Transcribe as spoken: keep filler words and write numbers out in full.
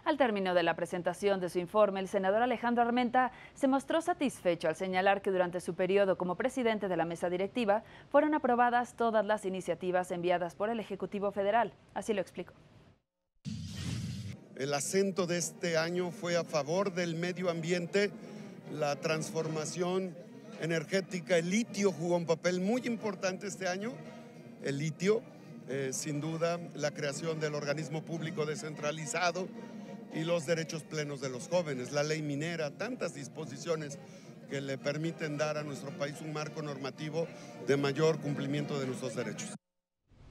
Al término de la presentación de su informe, el senador Alejandro Armenta se mostró satisfecho al señalar que durante su periodo como presidente de la mesa directiva fueron aprobadas todas las iniciativas enviadas por el Ejecutivo Federal. Así lo explicó. El acento de este año fue a favor del medio ambiente, la transformación energética. El litio jugó un papel muy importante este año. El litio, eh, sin duda, la creación del organismo público descentralizado y los derechos plenos de los jóvenes, la ley minera, tantas disposiciones que le permiten dar a nuestro país un marco normativo de mayor cumplimiento de nuestros derechos.